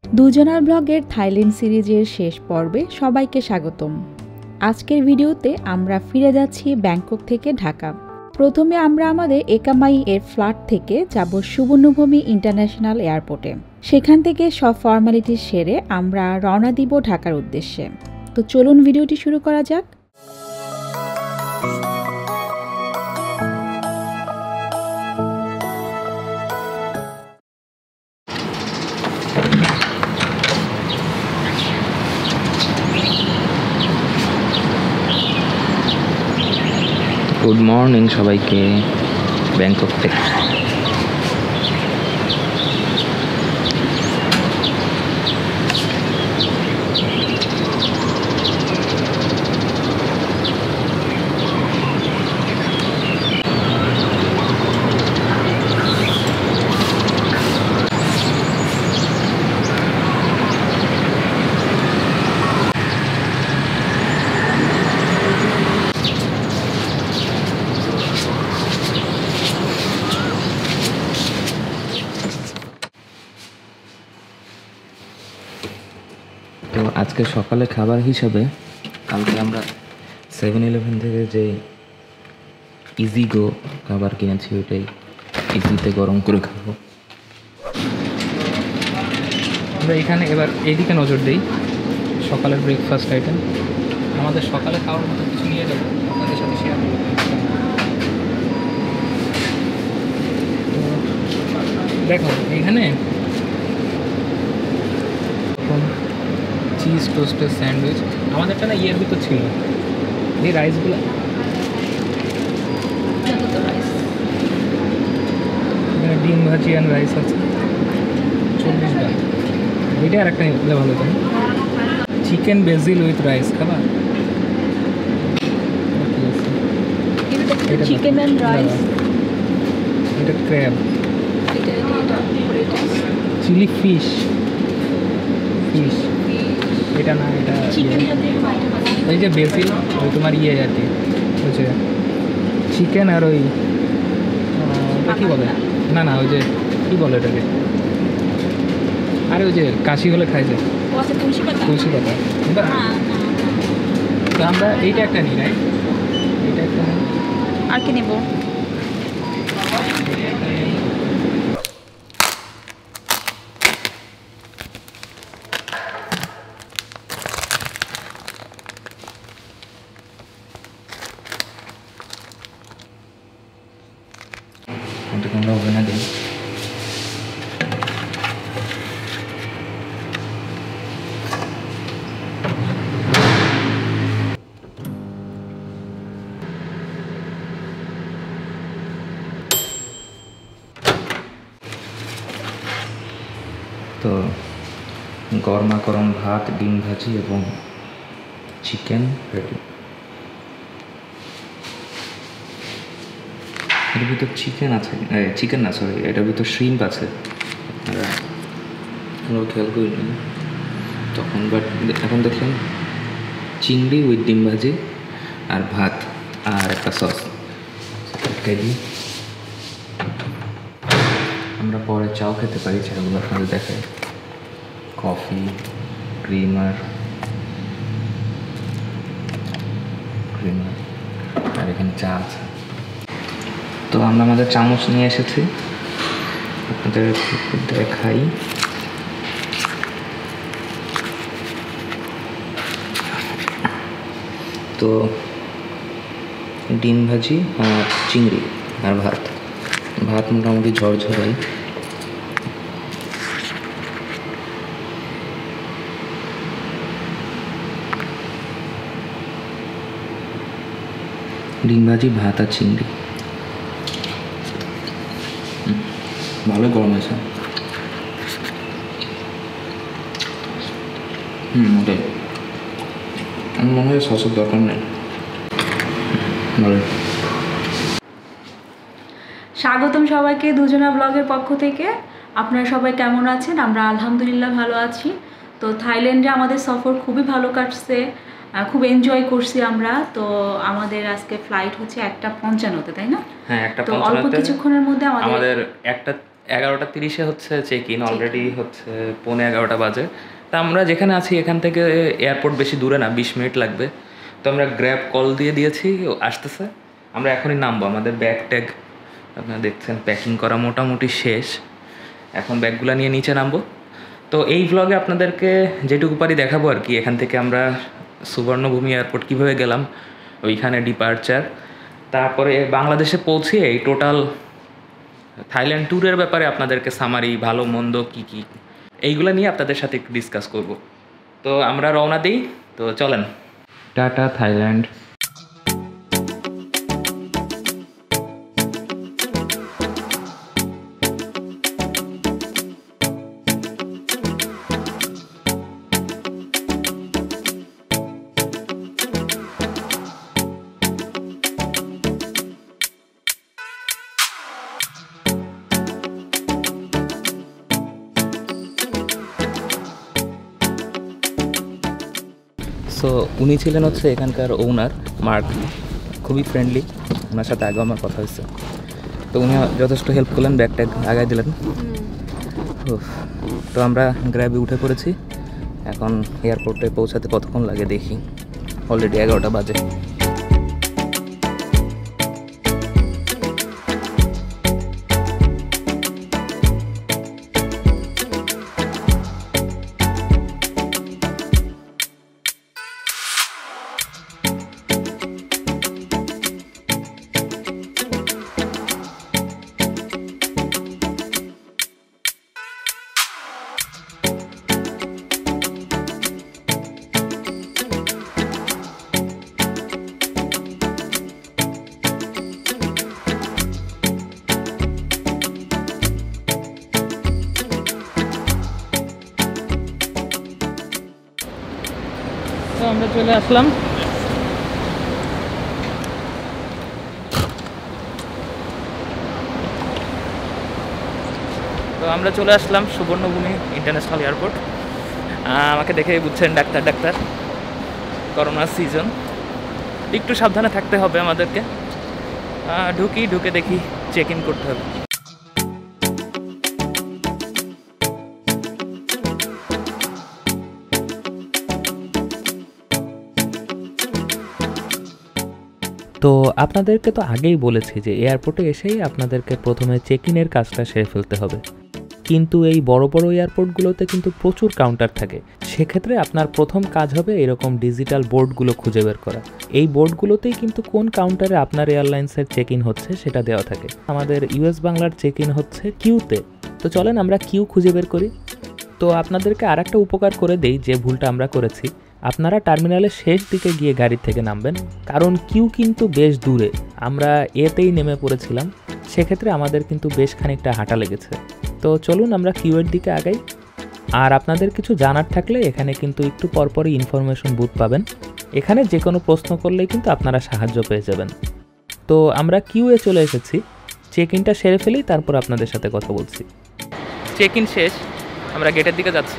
দুজনার ব্লগের থাইল্যান্ড সিরিজের শেষ পর্বে সবাইকে স্বাগতম। আজকের ভিডিওতে আমরা ফিরে যাচ্ছি ব্যাংকক থেকে ঢাকা। প্রথমে আমরা আমাদের একামাই এর ফ্লাইট থেকে যাব সুবর্ণভূমি ইন্টারন্যাশনাল এয়ারপোর্টে। সেখান থেকে সব ফর্মালিটি সেরে আমরা রওনা দিব ঢাকার উদ্দেশ্যে। তো চলুন ভিডিওটি শুরু করা যাক। গুড মর্নিং সবাইকে ব্যাংকক থেকে। তো আজকে সকালে খাবার হিসাবে কালকে আমরা 7-11 থেকে যে ইজি গো খাবার কিনেছি ওইটাই ইজিতে গরম করে খাবো। আমরা এখানে এবার এইদিকে নজর দিই। সকালের ব্রেকফাস্ট আইটেম আমাদের সকালে খাওয়ার মতো কিছু নিয়ে যাবো, আপনাদের সাথে শেয়ার করবো। দেখো এইখানে চিজ টোস্টের স্যান্ডউইচ আমাদেরটা না ইয়ের ভিতর ছিল। এই রাইসগুলো এখানে ডিম ভাজি আর রাইস আছে 40 টাকা। এটা আর একটা নিলে ভালো হতো। চিকেন বেজিল উইথ রাইস খাবার। চিকেন এন্ড রাইস, এটা ক্র্যাব, চিলি ফিশ। এটা না, এটা এই যে বেসিল ওই তোমার ইয়ে আর কি হচ্ছে চিকেন আর ওই কী বলে না না ওই যে কী বলে এটাকে, আরে ওই যে কাশি হলে খাই যায় তুলসী পাতা। তো আমরা এইটা একটা নিই, রাইট? এইটা একটা আর কি নেব? আমরা ওভেনে দিই। তো গরমা গরম ভাত, ডিম ভাজি এবং চিকেন রেডি। এটার ভিতর চিকেন আছে, চিকেন না সরি, এটার ভিতর শ্রিম্প আছে। আপনারা খেয়াল করিনি তখন, বাট এখন দেখেন চিংড়ি উইথ ডিম ভাজি আর ভাত আর একটা সস কেজি। আমরা পরে চাও খেতে পারি, চাগুলো আপনাদের দেখায়। কফি, ক্রিমার আর এখানে চা আছে। তো আমরা আমাদের চামচ নিয়ে এসেছি, আপনাদের দেখাই। তো ডিম ভাজি আর চিংড়ি আর ভাত মোটামুটি ঝরঝরাই। ডিম ভাজি, ভাত আর চিংড়ি ভালো গরম হয়েছে। ওটাই আমার মনে হয় সসের দরকার নেই। ভালো। স্বাগতম সবাইকে দুজনা ব্লগের পক্ষ থেকে। আপনারা সবাই কেমন আছেন? আমরা আলহামদুলিল্লাহ ভালো আছি। তো থাইল্যান্ডে আমাদের সফর খুবই ভালো কাটছে, খুব এনজয় করছি আমরা। তো আমাদের আজকে ফ্লাইট হচ্ছে 1:55, তাই না? হ্যাঁ, 1:55। তো অল্প কিছুক্ষণের মধ্যে আমাদের 11:30 হচ্ছে চেক ইন, অলরেডি হচ্ছে 11:15 বাজে। তা আমরা যেখানে আছি এখান থেকে এয়ারপোর্ট বেশি দূরে না, 20 মিনিট লাগবে। তো আমরা গ্র্যাব কল দিয়ে দিয়েছি, আসতেছে। আমরা এখনই নামবো। আমাদের ব্যাগ ট্যাগ আপনারা দেখছেন প্যাকিং করা মোটামুটি শেষ। এখন ব্যাগগুলো নিয়ে নিচে নামবো। তো এই ভ্লগে আপনাদেরকে যেটুকু পারি দেখাবো আর কি, এখান থেকে আমরা সুবর্ণভূমি এয়ারপোর্ট কীভাবে গেলাম, ওইখানে ডিপার্চার, তারপরে বাংলাদেশে পৌঁছে এই টোটাল থাইল্যান্ড ট্যুরের ব্যাপারে আপনাদেরকে সামারি, ভালো মন্দ কী কী এইগুলো নিয়ে আপনাদের সাথে একটু ডিসকাস করব। তো আমরা রওনা দিই। তো চলেন, টাটা থাইল্যান্ড। সো উনি ছিলেন হচ্ছে এখানকার ওনার মার্ক, খুবই ফ্রেন্ডলি, ওনার সাথে আগেও আমার কথা হয়েছে। তো উনি যথেষ্ট হেল্প করলেন, ব্যাগ ট্যাগ আগায় দিলেন। তো আমরা গ্র্যাবে উঠে পড়েছি। এখন এয়ারপোর্টে পৌঁছাতে কতক্ষণ লাগে দেখি, অলরেডি 11টা বাজে। তো আমরা চলে আসলাম সুবর্ণভূমি ইন্টারন্যাশনাল এয়ারপোর্ট। আমাকে দেখে বুঝছেন ডাক্তার, করোনা সিজন, একটু সাবধানে থাকতে হবে আমাদেরকে। ঢুকে দেখি চেক ইন করতে হবে। তো আপনাদেরকে তো আগেই বলেছি যে এয়ারপোর্টে এসেই আপনাদেরকে প্রথমে চেক ইনের কাজটা সেরে ফেলতে হবে, কিন্তু এই বড় বড় এয়ারপোর্টগুলোতে কিন্তু প্রচুর কাউন্টার থাকে। সেক্ষেত্রে আপনার প্রথম কাজ হবে এরকম ডিজিটাল বোর্ডগুলো খুঁজে বের করা। এই বোর্ডগুলোতেই কিন্তু কোন কাউন্টারে আপনার এয়ারলাইন্সের চেক ইন হচ্ছে সেটা দেওয়া থাকে। আমাদের ইউএস বাংলার চেক ইন হচ্ছে কিউতে। তো চলেন আমরা কিউ খুঁজে বের করি। তো আপনাদেরকে আর একটা উপকার করে দেই, যে ভুলটা আমরা করেছি, আপনারা টার্মিনালের শেষ দিকে গিয়ে গাড়ি থেকে নামবেন, কারণ কিউ কিন্তু বেশ দূরে। আমরা এতেই নেমে পড়েছিলাম, সেক্ষেত্রে আমাদের কিন্তু বেশ খানিকটা হাঁটা লেগেছে। তো চলুন আমরা কিউয়ের দিকে আগাই। আর আপনাদের কিছু জানার থাকলে এখানে কিন্তু একটু পরপরই ইনফরমেশন বুথ পাবেন, এখানে যে কোনো প্রশ্ন করলেই কিন্তু আপনারা সাহায্য পেয়ে যাবেন। তো আমরা কিউয়ে চলে এসেছি, চেক ইনটা সেরে ফেলেই তারপর আপনাদের সাথে কথা বলছি। চেক ইন শেষ, আমরা গেটের দিকে যাচ্ছি।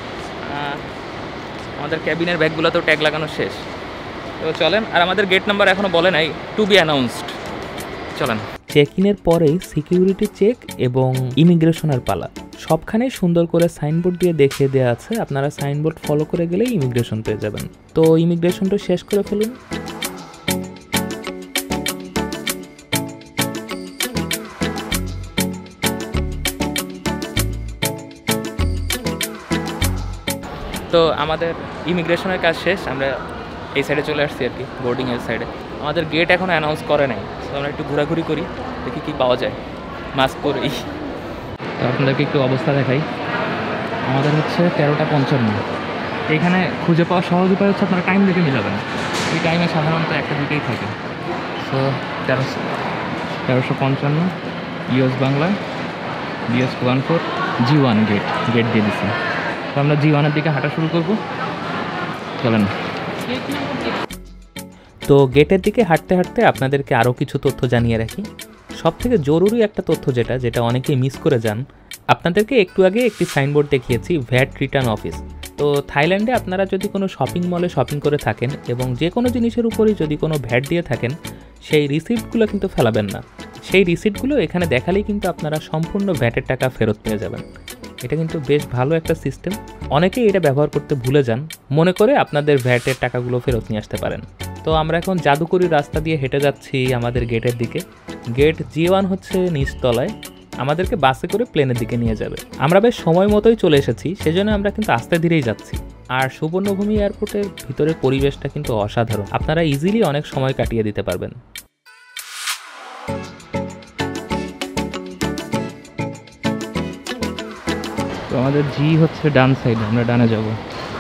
আমাদের ক্যাবিনের ব্যাগগুলোতেও ট্যাগ লাগানো শেষ। তো চলেন, আর আমাদের গেট নাম্বার এখনও বলে নাই, টু বি অ্যানাউন্সড। চলেন। চেক ইনের পরেই সিকিউরিটি চেক এবং ইমিগ্রেশনের পালা। সবখানেই সুন্দর করে সাইনবোর্ড দিয়ে দেখিয়ে দেওয়া আছে, আপনারা সাইনবোর্ড ফলো করে গেলেই ইমিগ্রেশন পেয়ে যাবেন। তো ইমিগ্রেশনটা শেষ করে ফেলুন। তো আমাদের ইমিগ্রেশনের কাজ শেষ, আমরা এই সাইডে চলে আসছি আর কি, বোর্ডিংয়ের সাইডে। আমাদের গেট এখনও অ্যানাউন্স করে নাই, তো আমরা একটু ঘোরাঘুরি করি, দেখি কী পাওয়া যায়। মাস্ক পরেই আপনাদেরকে একটু অবস্থা দেখাই। আমাদের হচ্ছে 13:55। এইখানে খুঁজে পাওয়া সহজ উপায় হচ্ছে আপনারা টাইম দেখে মিলাবেন। এই টাইমে সাধারণত একটা দুটোই থাকে। So 1355 US Bangla BS 14 G1 gate দিয়ে দিচ্ছি। তো আমরা G1-এর দিকে হাঁটা শুরু করবো, চলেন। তো গেটের দিকে হাঁটতে হাঁটতে আপনাদেরকে আরও কিছু তথ্য জানিয়ে রাখি। সবথেকে জরুরি একটা তথ্য যেটা অনেকেই মিস করে যান, আপনাদেরকে একটু আগে একটি সাইনবোর্ড দেখিয়েছি, ভ্যাট রিটার্ন অফিস। তো থাইল্যান্ডে আপনারা যদি কোনো শপিং মলে শপিং করে থাকেন এবং যে কোনো জিনিসের উপরেই যদি কোনো ভ্যাট দিয়ে থাকেন, সেই রিসিপ্টগুলো কিন্তু ফেলাবেন না। সেই রিসিটগুলো এখানে দেখালেই কিন্তু আপনারা সম্পূর্ণ ভ্যাটের টাকা ফেরত পেয়ে যাবেন। এটা কিন্তু বেশ ভালো একটা সিস্টেম। অনেকেই এটা ব্যবহার করতে ভুলে যান, মনে করে আপনাদের ভ্যাটের টাকাগুলো ফেরত নিয়ে আসতে পারেন। তো আমরা এখন জাদুকরি রাস্তা দিয়ে হেঁটে যাচ্ছি আমাদের গেটের দিকে। গেট G1 হচ্ছে নিচতলায়, আমাদেরকে বাসে করে প্লেনের দিকে নিয়ে যাবে। আমরা বেশ সময় মতোই চলে এসেছি, সেজন্য আমরা কিন্তু আস্তে ধীরেই যাচ্ছি। আর সুবর্ণভূমি এয়ারপোর্টের ভিতরের পরিবেশটা কিন্তু অসাধারণ, আপনারা ইজিলি অনেক সময় কাটিয়ে দিতে পারবেন। তো আমাদের জি হচ্ছে ডান সাইড, আমরা ডানে যাব।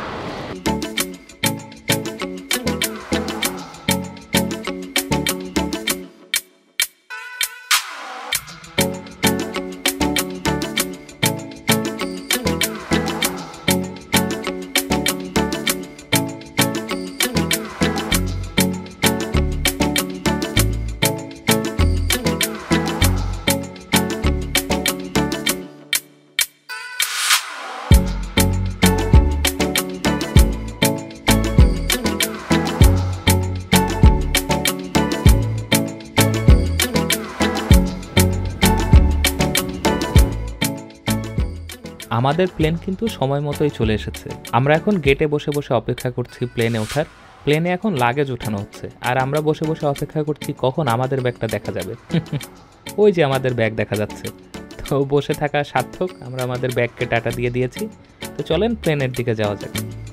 আমাদের প্লেন কিন্তু সময় মতোই চলে এসেছে। আমরা এখন গেটে বসে বসে অপেক্ষা করছি প্লেনে ওঠার। প্লেনে এখন লাগেজ ওঠানো হচ্ছে, আর আমরা বসে বসে অপেক্ষা করছি কখন আমাদের ব্যাগটা দেখা যাবে। ওই যে আমাদের ব্যাগ দেখা যাচ্ছে। তো বসে থাকা সার্থক, আমরা আমাদের ব্যাগকে টাটা দিয়ে দিয়েছি। তো চলেন প্লেনের দিকে যাওয়া যাক।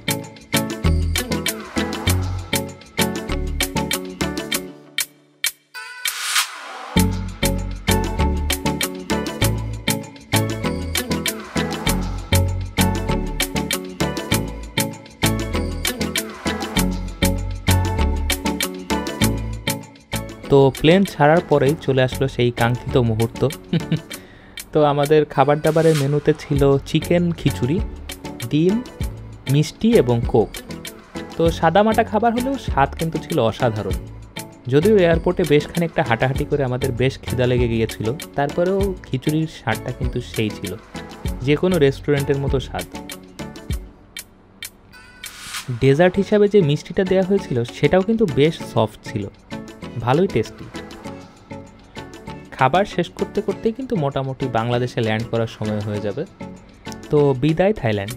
তো প্লেন ছাড়ার পরেই চলে আসলো সেই কাঙ্ক্ষিত মুহূর্ত। তো আমাদের খাবার দাবারের মেনুতে ছিল চিকেন খিচুড়ি, ডিম, মিষ্টি এবং কোক। তো সাদামাটা খাবার হলেও স্বাদ কিন্তু ছিল অসাধারণ। যদিও এয়ারপোর্টে বেশ খানিকটা হাঁটাহাঁটি করে আমাদের বেশ খিদা লেগে গিয়েছিল, তারপরেও খিচুড়ির স্বাদটা কিন্তু সেই ছিল, যে কোনো রেস্টুরেন্টের মতো স্বাদ। ডেজার্ট হিসাবে যে মিষ্টিটা দেওয়া হয়েছিল সেটাও কিন্তু বেশ সফট ছিল, ভালোই টেস্টি। খাবার শেষ করতে করতেই কিন্তু মোটামুটি বাংলাদেশে ল্যান্ড করার সময় হয়ে যাবে। তো বিদায় থাইল্যান্ড।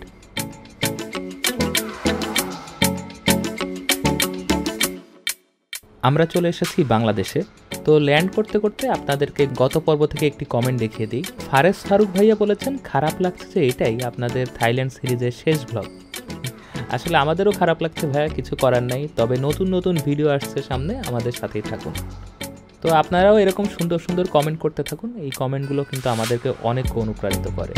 আমরা চলে এসেছি বাংলাদেশে। তো ল্যান্ড করতে করতে আপনাদেরকে গত পর্ব থেকে একটি কমেন্ট দেখিয়ে দিই। ফারেস ফারুক ভাইয়া বলেছেন, খারাপ লাগছে যে এটাই আপনাদের থাইল্যান্ড সিরিজের শেষ ব্লগ। আসলে আমাদেরও খারাপ লাগছে ভাইয়া, কিছু করার নাই। তবে নতুন নতুন ভিডিও আসছে সামনে, আমাদের সাথেই থাকুন। তো আপনারাও এরকম সুন্দর সুন্দর কমেন্ট করতে থাকুন, এই কমেন্টগুলো কিন্তু আমাদেরকে অনেক অনুপ্রাণিত করে।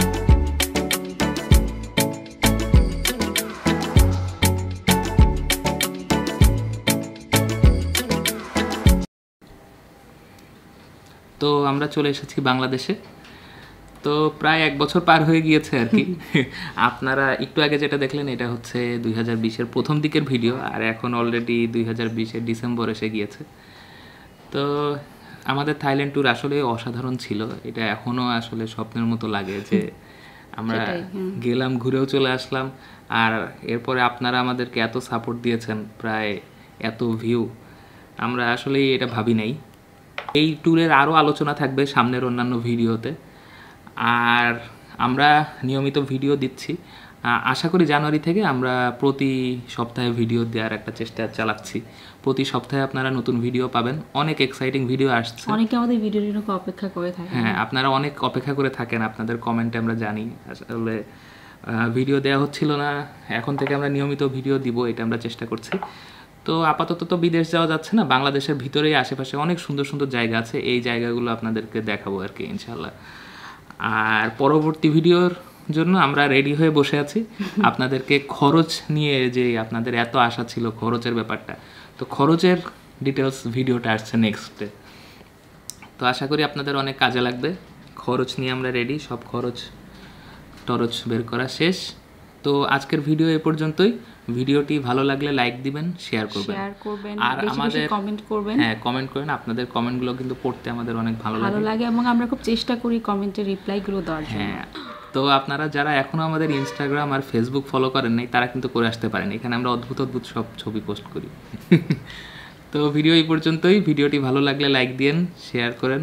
তো আমরা চলে এসেছি বাংলাদেশে। তো প্রায় 1 বছর পার হয়ে গিয়েছে আর কি। আপনারা একটু আগে যেটা দেখলেন এটা হচ্ছে 2020-এর প্রথম দিকের ভিডিও, আর এখন অলরেডি 2020-এর ডিসেম্বর এসে গিয়েছে। তো আমাদের থাইল্যান্ড ট্যুর আসলে অসাধারণ ছিল। এটা এখনও আসলে স্বপ্নের মতো লাগে যে আমরা গেলাম, ঘুরেও চলে আসলাম। আর এরপরে আপনারা আমাদেরকে এত সাপোর্ট দিয়েছেন, প্রায় এত ভিউ, আমরা আসলেই এটা ভাবি নাই। এই ট্যুরের আরও আলোচনা থাকবে সামনের অন্যান্য ভিডিওতে। আর আমরা নিয়মিত ভিডিও দিচ্ছি। আশা করি জানুয়ারি থেকে আমরা প্রতি সপ্তাহে ভিডিও দেওয়ার একটা চেষ্টা চালাচ্ছি। প্রতি সপ্তাহে আপনারা নতুন ভিডিও পাবেন, অনেক এক্সাইটিং ভিডিও আসছে। অনেকে আমাদের ভিডিওর জন্য অপেক্ষা করে থাকেন। হ্যাঁ, আপনারা অনেক অপেক্ষা করে থাকেন, আপনাদের কমেন্টে আমরা জানি। আসলে ভিডিও দেওয়া হচ্ছিল না, এখন থেকে আমরা নিয়মিত ভিডিও দিব, এটা আমরা চেষ্টা করছি। তো আপাতত তো বিদেশ যাওয়া যাচ্ছে না, বাংলাদেশের ভিতরেই আশেপাশে অনেক সুন্দর সুন্দর জায়গা আছে, এই জায়গাগুলো আপনাদেরকে দেখাবো আর কি ইনশাল্লাহ। আর পরবর্তী ভিডিওর জন্য আমরা রেডি হয়ে বসে আছি। আপনাদেরকে খরচ নিয়ে, যে আপনাদের এত আশা ছিল খরচের ব্যাপারটা, তো খরচের ডিটেলস ভিডিওটা আসছে নেক্সটে। তো আশা করি আপনাদের অনেক কাজে লাগবে। খরচ নিয়ে আমরা রেডি, সব খরচ টরচ বের করা শেষ। তো আজকের ভিডিও এ পর্যন্তই। ভিডিওটি ভালো লাগলে লাইক দিবেন, শেয়ার করবেন, আর আমাদের কমেন্ট করবেন। হ্যাঁ, কমেন্ট করেন। আপনাদের কমেন্টগুলো কিন্তু পড়তে আমাদের অনেক ভালো লাগে এবং আমরা খুব চেষ্টা করি কমেন্টের রিপ্লাইগুলো দেওয়ার জন্য। হ্যাঁ, তো আপনারা যারা এখনো আমাদের ইনস্টাগ্রাম আর ফেসবুক ফলো করেন নাই, তারা কিন্তু করে আসতে পারেন। এখানে আমরা অদ্ভুত অদ্ভুত সব ছবি পোস্ট করি। তো ভিডিও এই পর্যন্তই। ভিডিওটি ভালো লাগলে লাইক দিন, শেয়ার করেন,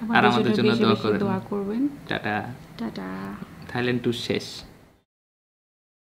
আর আমাদের জন্য বেশি দোয়া বেশি করেন। দোয়া করবেন। টাটা। টাটা। থাইল্যান্ড ট্যুর শেষ।